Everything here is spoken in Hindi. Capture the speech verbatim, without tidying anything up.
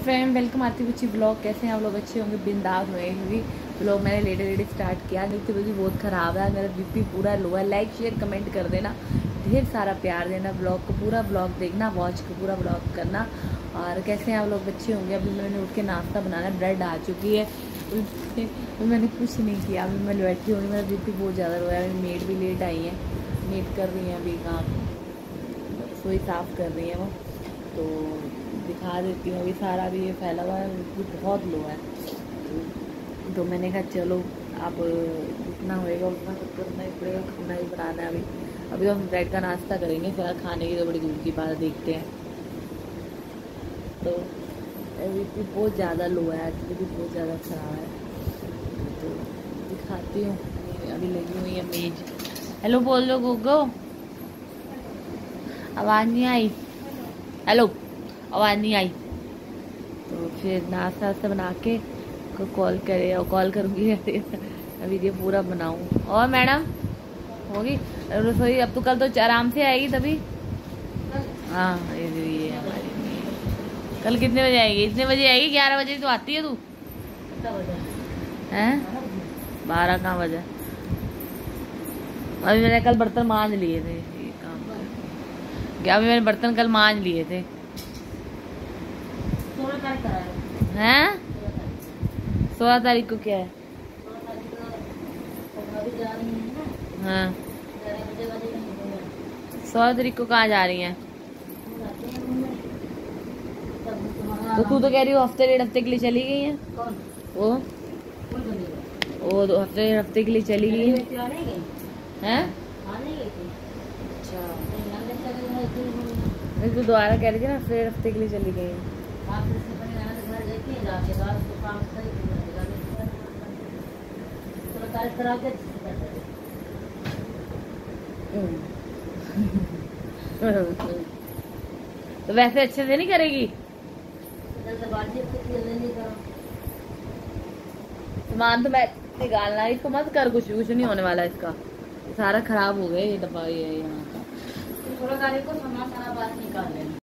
फ्रेंड वेलकम आती हुई ब्लॉग। कैसे हैं आप लोग? अच्छे होंगे, बिंदास हुए। क्योंकि ब्लॉग मैंने लेटे लेटे स्टार्ट किया। मेरी तबीयत भी बहुत ख़राब है, मेरा बीपी पूरा लो है। लाइक शेयर कमेंट कर देना, ढेर सारा प्यार देना। ब्लॉग को पूरा ब्लॉग देखना, वॉच को पूरा ब्लॉग करना। और कैसे हैं आप लोग? अच्छे होंगे। अभी मैंने उठ के नाश्ता बनाना, ब्रेड आ चुकी है। तो मैंने कुछ नहीं किया, अभी मैं बैठी हूँ। मेरा बीपी बहुत ज़्यादा रो है। मेड भी लेट आई है, मेड कर रही हैं अभी काम, रसोई साफ़ कर रही है वो। तो दिखा देती हूँ। अभी सारा भी ये फैला हुआ है, भी बहुत लो है। तो, तो मैंने कहा चलो अब जितना होएगा उतना सब करना ही पड़ेगा, खाना ही बनाना है। अभी अभी हम ब्रेड का नाश्ता करेंगे, फिर खाने की तो बड़ी दूर की बात, देखते हैं। तो अभी भी बहुत ज़्यादा लो है, एक्चुअली भी बहुत ज़्यादा ख़राब है। तो दिखाती हूँ। अभी लगी हुई है मेज। हेलो बोल लो गोगो, आवाज़ नहीं आई। हेलो, आवाज़ नहीं आई। तो फिर नाश्ता वास्ता बना के को कॉल करे, और कॉल करूँगी वीडियो पूरा बनाऊँ। और मैडम होगी रसोई? अब तो कल तो आराम से आएगी तभी। हाँ ये ये हमारी कल कितने बजे आएगी? इतने बजे आएगी? ग्यारह बजे तो आती है तू। हैं? बारह कहाँ बजे? अभी मैंने कल बर्तन मांज लिए थे, ये काम क्या? अभी मैंने बर्तन कल मांज लिए थे। हैं? सोलह तारीख को क्या है? हाँ, सोलह तारीख को कहाँ जा रही हैं? तो तू तो कह रही हो हफ्ते डेढ़ हफ्ते के लिए चली गई है। वो वो दो हफ्ते डेढ़ हफ्ते के लिए चली गई है। हैं? अच्छा, मैं तो दोबारा कह रही थी ना, हफ्ते डेढ़ हफ्ते के लिए चली गई है। तो वैसे अच्छे से नहीं करेगी? सामान तो मैं निकालना, इसको मत कर, कुछ कुछ नहीं होने वाला इसका। सारा खराब हो गया ये डब्बा, ये यहाँ का। सोलह तारीख को सामान सारा बाहर निकाल लेना।